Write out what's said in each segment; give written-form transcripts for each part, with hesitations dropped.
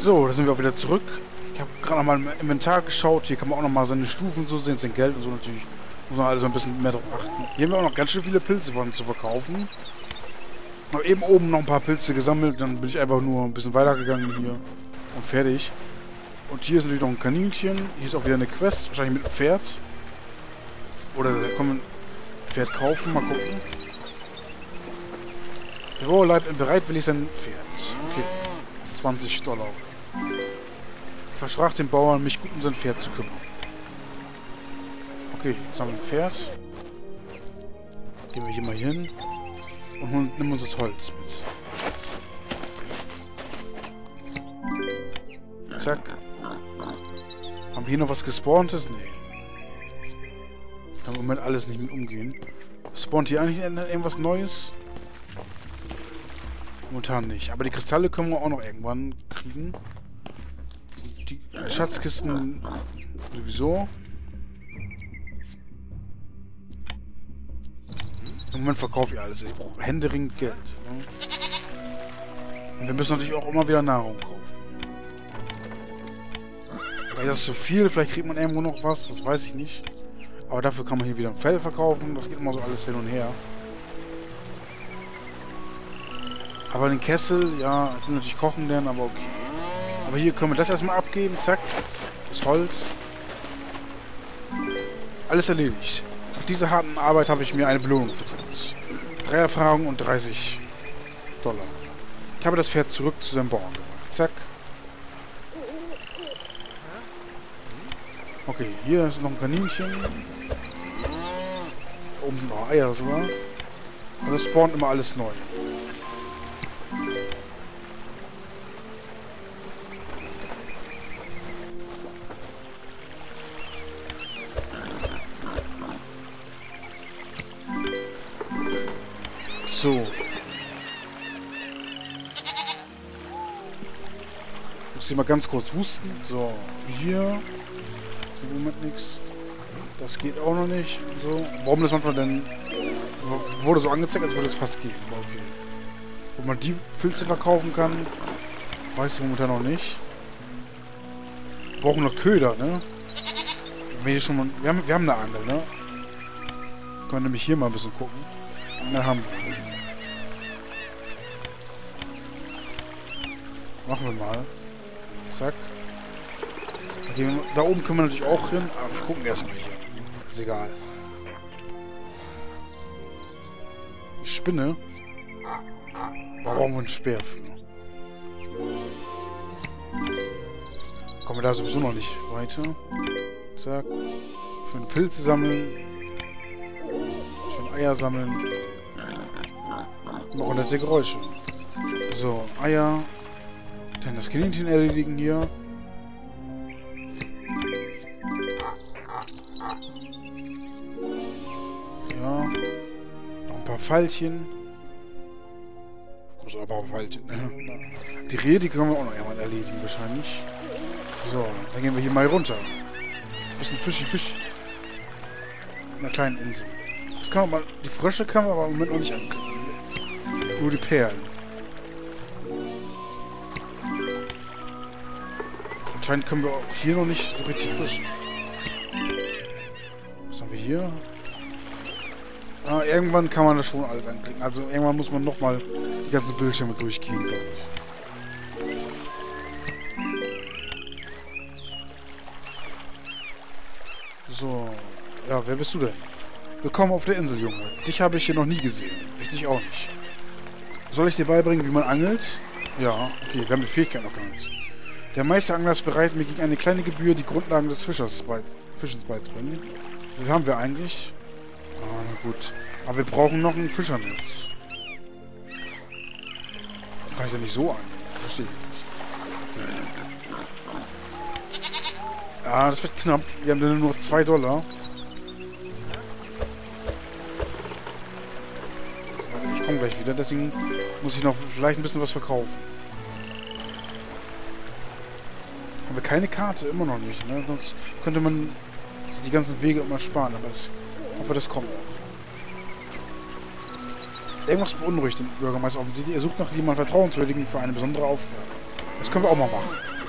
So, da sind wir auch wieder zurück. Ich habe gerade noch mal im Inventar geschaut. Hier kann man auch noch mal seine Stufen so sehen, sein Geld und so natürlich. Muss man also ein bisschen mehr drauf achten. Hier haben wir auch noch ganz schön viele Pilze von zu verkaufen. Ich habe eben oben noch ein paar Pilze gesammelt. Dann bin ich einfach nur ein bisschen weitergegangen hier. Und fertig. Und hier ist natürlich noch ein Kaninchen. Hier ist auch wieder eine Quest. Wahrscheinlich mit einem Pferd. Oder da kann man ein Pferd kaufen. Mal gucken. Der Bauer bleibt bereitwillig sein Pferd. Okay. $20. Ich versprach dem Bauern, mich gut um sein Pferd zu kümmern. Okay, jetzt haben wir ein Pferd. Gehen wir hier mal hin. Und nehmen uns das Holz mit. Zack. Haben wir hier noch was gespawntes? Nee. Kann im Moment alles nicht mit umgehen. Spawnt hier eigentlich irgendwas Neues? Momentan nicht. Aber die Kristalle können wir auch noch irgendwann kriegen. Und die Schatzkisten sowieso. Im Moment verkaufe ich alles. Ich brauche händeringend Geld. Ne? Und wir müssen natürlich auch immer wieder Nahrung kaufen. Vielleicht ist das zu viel. Vielleicht kriegt man irgendwo noch was. Das weiß ich nicht. Aber dafür kann man hier wieder ein Fell verkaufen. Das geht immer so alles hin und her. Aber den Kessel, ja, ich will natürlich kochen lernen, aber okay. Aber hier können wir das erstmal abgeben, zack. Das Holz. Alles erledigt. Für diese harten Arbeit habe ich mir eine Belohnung verdient. 3 Erfahrungen und $30. Ich habe das Pferd zurück zu seinem Bauern gebracht. Zack. Okay, hier ist noch ein Kaninchen. Oben sind noch Eier sogar. Und das spawnt immer alles neu. So. Muss ich mal ganz kurz husten. So, hier. Im Moment nichts. Das geht auch noch nicht. So. Warum das manchmal denn... Wurde so angezeigt, als würde es fast gehen. Aber okay. Wo man die Pilze verkaufen kann, weiß ich momentan noch nicht. Wir brauchen noch Köder, ne? Wir haben eine Angel, ne? Können wir nämlich hier mal ein bisschen gucken. Na, haben wir. Machen wir mal. Zack. Okay, da oben können wir natürlich auch hin, aber wir gucken erstmal hier. Ist egal. Die Spinne. Da brauchen wir einen Speer für. Kommen wir da sowieso noch nicht weiter. Zack. Schön Pilze sammeln. Schön Eier sammeln. Noch nette Geräusche. So, Eier. Dann das Kaninchen erledigen hier. Ja. Noch ein paar Pfeilchen. Also ein paar Pfeilchen. Die Rehe, die können wir auch noch irgendwann erledigen wahrscheinlich. So, dann gehen wir hier mal runter. Ein bisschen Fischi. In einer kleinen Insel. Das kann man mal. Die Frösche können wir aber im Moment noch nicht ankriegen. Nur die Perlen. Anscheinend können wir auch hier noch nicht so richtig fischen. Was haben wir hier? Ah, irgendwann kann man das schon alles anklicken. Also irgendwann muss man nochmal die ganzen Bildschirme durchgehen, glaube ich. So. Ja, wer bist du denn? Willkommen auf der Insel, Junge. Dich habe ich hier noch nie gesehen. Ich dich auch nicht. Soll ich dir beibringen, wie man angelt? Ja, okay, wir haben die Fähigkeit noch gar nicht. Der Meisterangler ist bereit, mir gegen eine kleine Gebühr die Grundlagen des Fischens beizubringen. Das haben wir eigentlich. Ah, na gut. Aber wir brauchen noch ein Fischernetz. Kann ich ja nicht so angeln. Verstehe ich nicht. Okay. Ah, das wird knapp. Wir haben dann nur noch $2. Ich komme gleich wieder, deswegen muss ich noch vielleicht ein bisschen was verkaufen. Haben wir keine Karte, immer noch nicht, ne? Sonst könnte man die ganzen Wege immer sparen, aber ich hoffe, das kommt auch. Irgendwas beunruhigt den Bürgermeister offensichtlich. Er sucht nach jemandem Vertrauenswürdigen für eine besondere Aufgabe. Das können wir auch mal machen.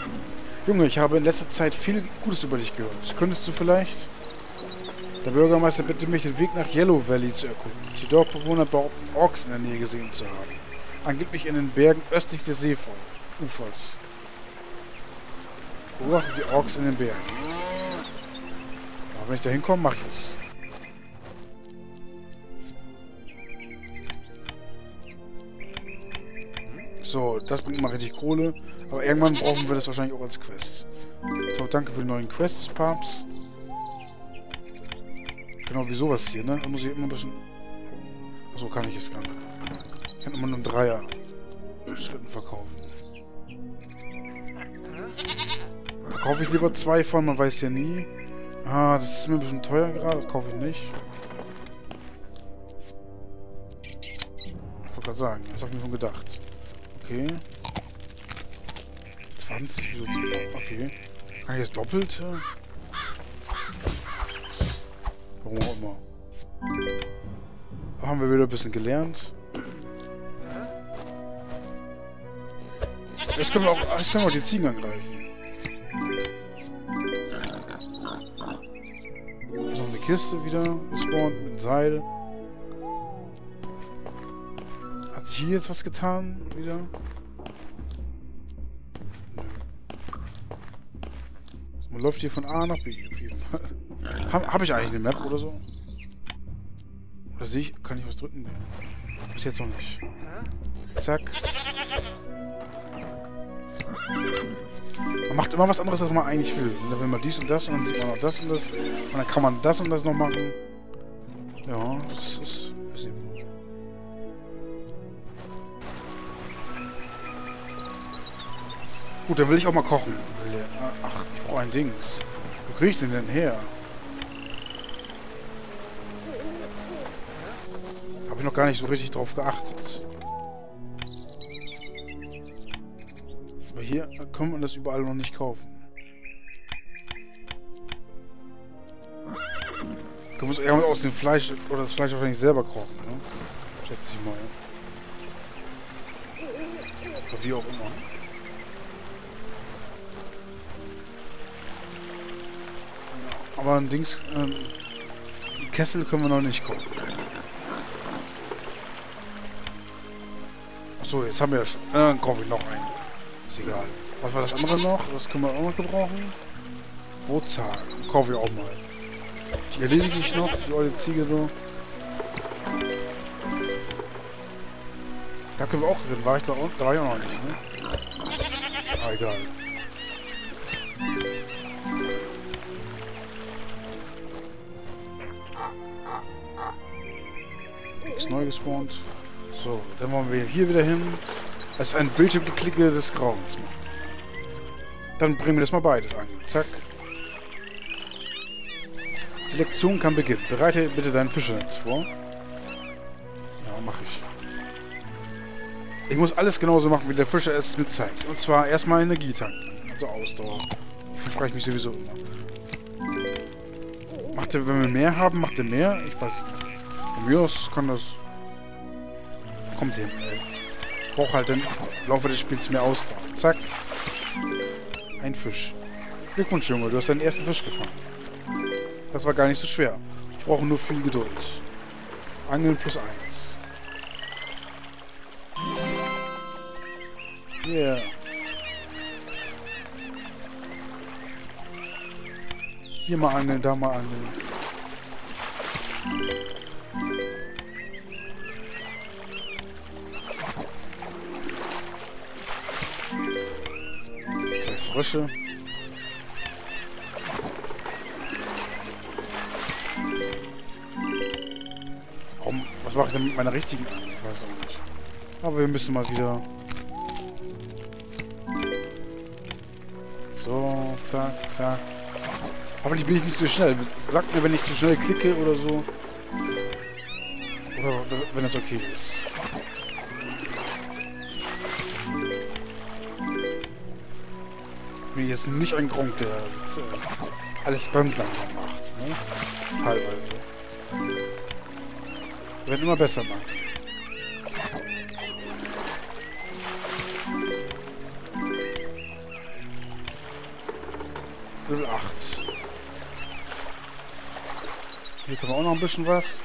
Junge, ich habe in letzter Zeit viel Gutes über dich gehört. Könntest du vielleicht... Der Bürgermeister bittet mich, den Weg nach Yellow Valley zu erkunden. Die Dorfbewohner behaupten, Orks in der Nähe gesehen zu haben. Angeblich in den Bergen östlich des Seeufers. Beobachte die Orks in den Bergen. Aber wenn ich da hinkomme, mache ich es. So, das bringt mal richtig Kohle. Aber irgendwann brauchen wir das wahrscheinlich auch als Quest. So, danke für die neuen Quests, Papst. Genau wie sowas hier, ne? Da muss ich immer ein bisschen... Achso, kann ich jetzt gar nicht. Ich kann immer nur einen Dreier Schritten verkaufen. Verkaufe ich lieber 2 von, man weiß ja nie. Ah, das ist mir ein bisschen teuer gerade, das kaufe ich nicht. Ich wollte gerade sagen, das habe ich mir schon gedacht. Okay. 20, wieso? Okay. Kann ich das Doppelte? Warum auch immer. Da haben wir wieder ein bisschen gelernt. Jetzt können wir auch die Ziegen angreifen. Noch eine Kiste wieder gespawnt mit einem Seil. Hat sich hier jetzt was getan wieder? Man läuft hier von A nach B auf jeden Fall. Hab ich eigentlich eine Map oder so? Oder sehe ich? Kann ich was drücken? Nee. Bis jetzt noch nicht. Zack. Man macht immer was anderes, als man eigentlich will. Und dann will man dies und das und dann sieht man noch das und das. Und dann kann man das und das noch machen. Ja, das ist eben gut. Gut, dann will ich auch mal kochen. Ach, ich brauche ein Dings. Wo kriege ich den denn her? Habe ich noch gar nicht so richtig drauf geachtet. Aber hier kann man das überall noch nicht kaufen. Du musst irgendwas aus dem Fleisch oder das Fleisch wahrscheinlich selber kochen, ne? Schätze ich mal. Oder wie auch immer. Aber ein Dings, Kessel können wir noch nicht kochen. Achso, jetzt haben wir ja schon. Dann kaufe ich noch einen. Ist egal. Was war das andere noch? Das können wir auch noch gebrauchen. Brotzahl. Kaufe ich auch mal. Die erledige ich noch, die alte Ziege so. Da können wir auch drin. War ich da unten? Da war ich auch noch nicht, ne? Ah, egal. Nichts neu gespawnt. So, dann wollen wir hier wieder hin. Das ist ein Bildschirmgeklicke des Grauens. Dann bringen wir das mal beides an. Zack. Die Lektion kann beginnen. Bereite bitte dein Fischernetz vor. Ja, mache ich. Ich muss alles genauso machen, wie der Fischer es mir zeigt. Und zwar erstmal Energie tanken. Also Ausdauer. Ich frage mich sowieso immer. Macht er, wenn wir mehr haben, macht er mehr? Ich weiß nicht. Von mir aus kann das... Kommt hin, ey. Ich brauche halt im Laufe des Spiels mehr Ausdauer. Zack. Ein Fisch. Glückwunsch, Junge. Du hast deinen ersten Fisch gefangen. Das war gar nicht so schwer. Ich brauche nur viel Geduld. Angeln +1. Yeah. Hier mal angeln, da mal angeln. Frösche. Was mache ich denn mit meiner richtigen? Ich weiß auch nicht. Aber wir müssen mal wieder... So, zack, zack. Aber ich bin nicht so schnell. Sagt mir, wenn ich zu schnell klicke oder so. Oder wenn es okay ist. Ich bin jetzt nicht ein Gronk, der jetzt, alles ganz langsam macht, ne? Teilweise. Wir werden immer besser machen. Level 8. Hier können wir auch noch ein bisschen was.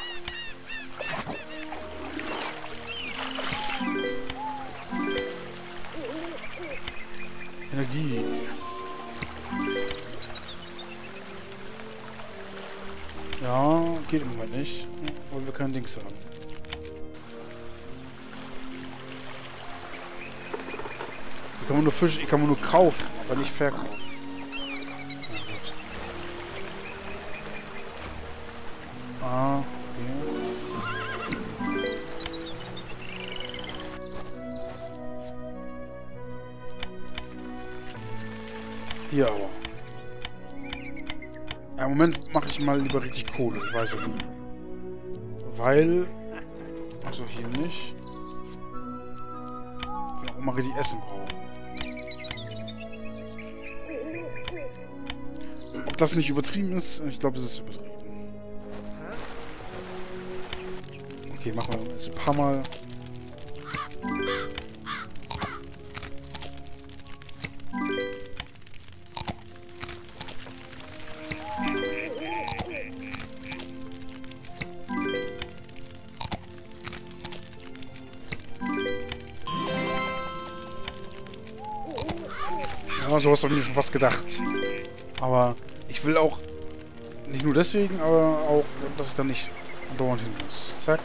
Energie. Ja, geht im Moment nicht, weil wir kein Dings haben. Hier kann man nur Fische, hier kann man nur kaufen, aber nicht verkaufen. Ja, gut. Ah, okay. Hier aber. Ja, im Moment mache ich mal lieber richtig Kohle, ich weiß ja nicht. Weil... Achso, hier nicht. Ich will auch mal richtig Essen brauchen. Ob das nicht übertrieben ist? Ich glaube, es ist übertrieben. Okay, machen wir das ein paar Mal. Ja, sowas habe ich mir schon fast gedacht. Aber ich will auch, nicht nur deswegen, aber auch, dass ich dann nicht dauernd hin muss. Zack.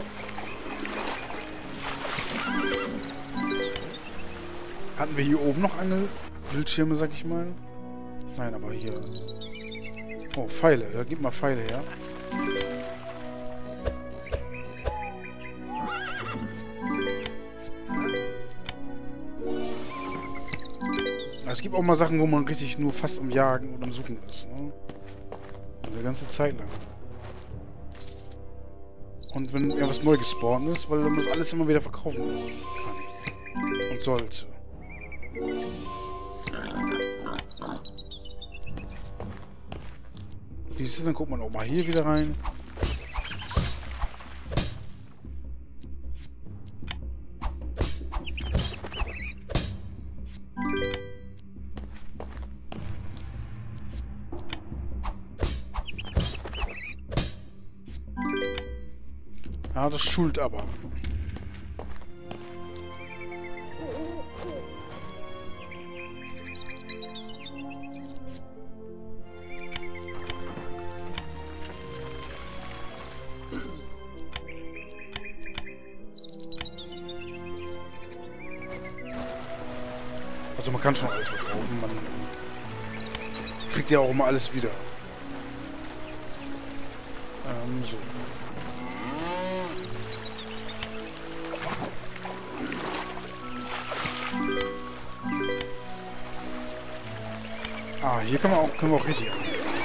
Hatten wir hier oben noch Angelbildschirme, sag ich mal? Nein, aber hier. Oh, Pfeile. Ja, gib mal Pfeile her. Es gibt auch mal Sachen, wo man richtig nur fast am Jagen und am Suchen ist, ne? Eine ganze Zeit lang. Und wenn irgendwas neu gespawnt ist, weil man das alles immer wieder verkaufen kann. Und sollte. Wie ist es? Dann guckt man auch mal hier wieder rein. Ja, das schult aber. Also man kann schon alles verkaufen, man kriegt ja auch immer alles wieder. So. Ah, hier können wir auch richtig.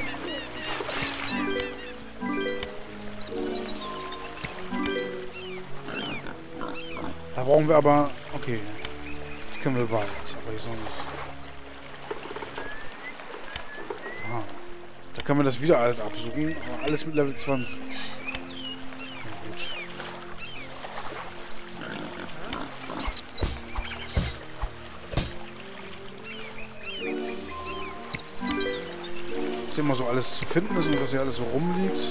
Da brauchen wir aber... Okay. Das können wir bald, aber ich so nicht. Aha. Da können wir das wieder alles absuchen, aber alles mit Level 20. Ja, gut. Was immer so alles zu finden ist und was hier alles so rumliegt.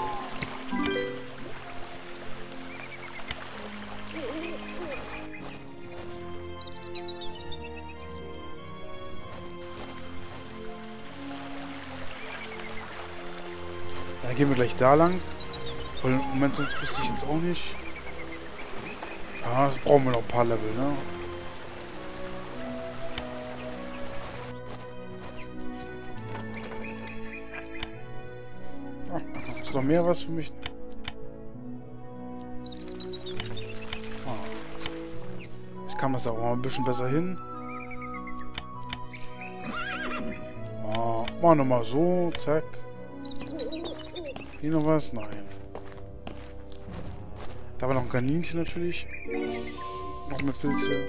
Dann gehen wir gleich da lang. Weil im Moment sonst wüsste ich jetzt auch nicht. Ja, das brauchen wir noch ein paar Level, ne? Ach, ist noch mehr was für mich? Ich kann das auch mal ein bisschen besser hin. Machen wir nochmal so, zack. Hier noch was? Nein. Da war noch ein Kaninchen natürlich. Noch mit Pilze.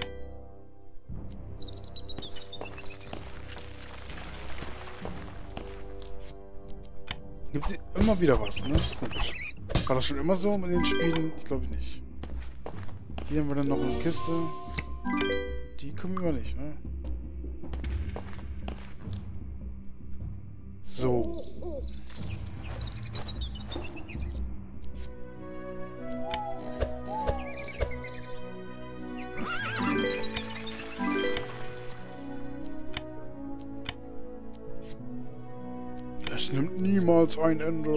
Gibt es immer wieder was, ne? Komisch. War das schon immer so mit den Spielen? Ich glaube nicht. Hier haben wir dann noch eine Kiste. Die können wir nicht, ne? So. Es nimmt niemals ein Ende.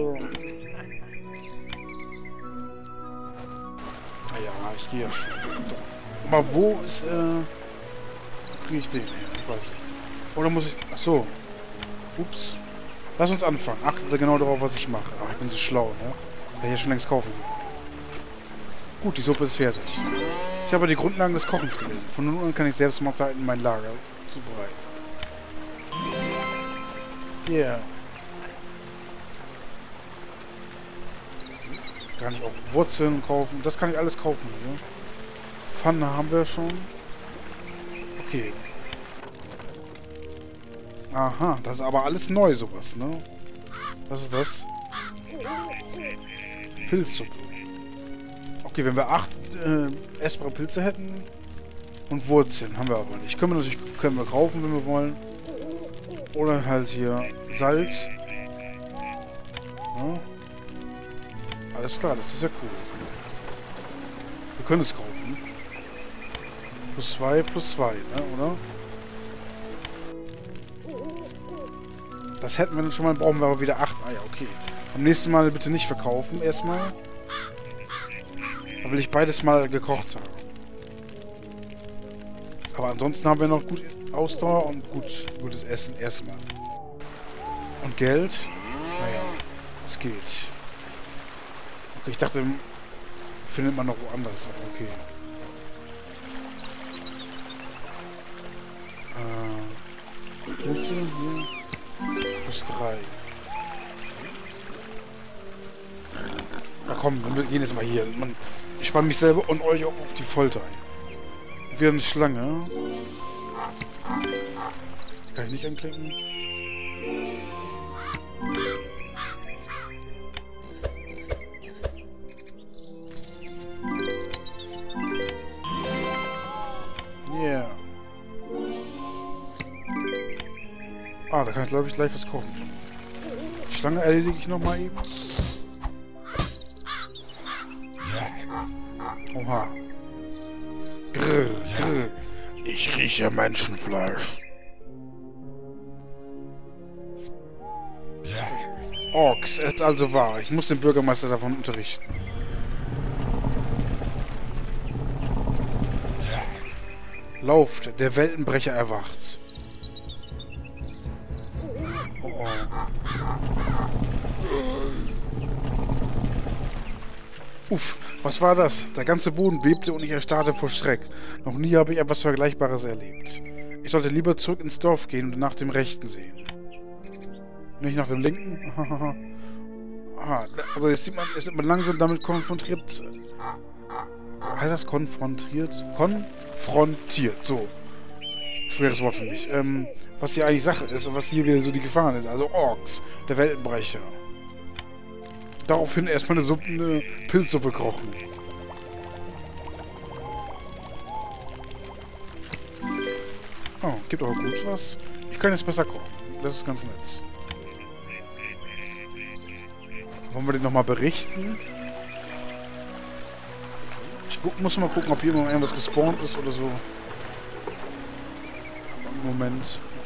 Ja, ich gehe ja schon. Aber wo ist, wo kriege ich den her? Ich weiß nicht. Oder muss ich... Achso. Ups. Lass uns anfangen. Achtet genau darauf, was ich mache. Ach, ich bin so schlau, ne? Hätte ich ja schon längst kaufen können. Gut, die Suppe ist fertig. Ich habe die Grundlagen des Kochens gelernt. Von nun an kann ich selbst Mahlzeiten in mein Lager zubereiten. Yeah. Kann ich auch Wurzeln kaufen. Das kann ich alles kaufen hier. Pfanne haben wir schon. Okay. Aha, das ist aber alles neu, sowas, ne? Was ist das? Pilzsuppe. Okay, wenn wir 8 essbare Pilze hätten und Wurzeln, haben wir aber nicht. Können wir kaufen, wenn wir wollen. Oder halt hier Salz. Ja. Alles klar, das ist ja cool. Wir können es kaufen. +2, ne, oder? Das hätten wir dann schon mal, brauchen wir aber wieder 8 Eier, okay. Am nächsten Mal bitte nicht verkaufen, erstmal. Da will ich beides mal gekocht haben. Aber ansonsten haben wir noch gut Ausdauer und gutes Essen erstmal. Und Geld? Naja, es geht. Okay, ich dachte, findet man noch woanders, aber okay. Pilze hier. +3. Na komm, wir gehen jetzt mal hier. Ich spanne mich selber und euch auch auf die Folter ein. Wieder eine Schlange. Kann ich nicht anklicken? Yeah. Ah, da kann ich, glaube ich, gleich was kochen. Die Schlange erledige ich nochmal eben. Oha. Grrr, grrr. Ich rieche Menschenfleisch. Orks, es ist also wahr. Ich muss den Bürgermeister davon unterrichten. Lauft, der Weltenbrecher erwacht. Oh oh. Uff, was war das? Der ganze Boden bebte und ich erstarrte vor Schreck. Noch nie habe ich etwas Vergleichbares erlebt. Ich sollte lieber zurück ins Dorf gehen und nach dem Rechten sehen. Nicht nach dem Linken? Aha, also jetzt ist man langsam damit konfrontiert. Heißt das konfrontiert? Konfrontiert, so. Schweres Wort für mich. Was hier eigentlich Sache ist und was hier wieder so die Gefahren ist. Also Orks, der Weltenbrecher. Daraufhin erstmal eine Pilzsuppe kochen. Oh, gibt auch gut was. Ich kann jetzt besser kochen. Das ist ganz nett. Wollen wir den nochmal berichten? Ich muss mal gucken, ob hier irgendwas gespawnt ist oder so. Moment.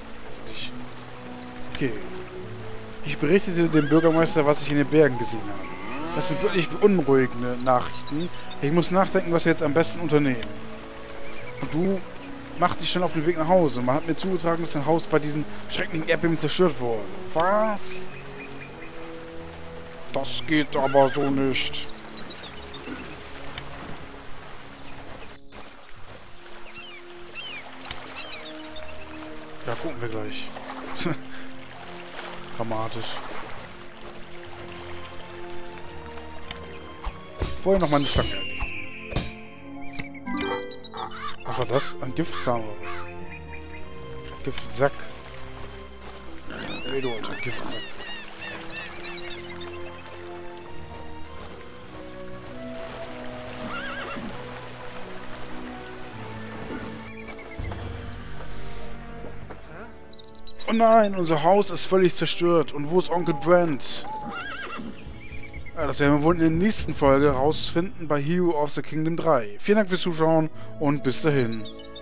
Okay. Ich berichtete dem Bürgermeister, was ich in den Bergen gesehen habe. Das sind wirklich beunruhigende Nachrichten. Ich muss nachdenken, was wir jetzt am besten unternehmen. Und du mach dich schon auf den Weg nach Hause. Man hat mir zugetragen, dass dein Haus bei diesen schrecklichen Erdbeben zerstört wurde. Was? Das geht aber so nicht. Ja, gucken wir gleich. Dramatisch. Vorher noch mal eine Schlange. Was war das? Ein Giftzahn oder was? Giftsack. Ey, du alter Giftsack. Oh nein, unser Haus ist völlig zerstört. Und wo ist Onkel Brent? Ja, das werden wir wohl in der nächsten Folge rausfinden bei Hero of the Kingdom 3. Vielen Dank fürs Zuschauen und bis dahin.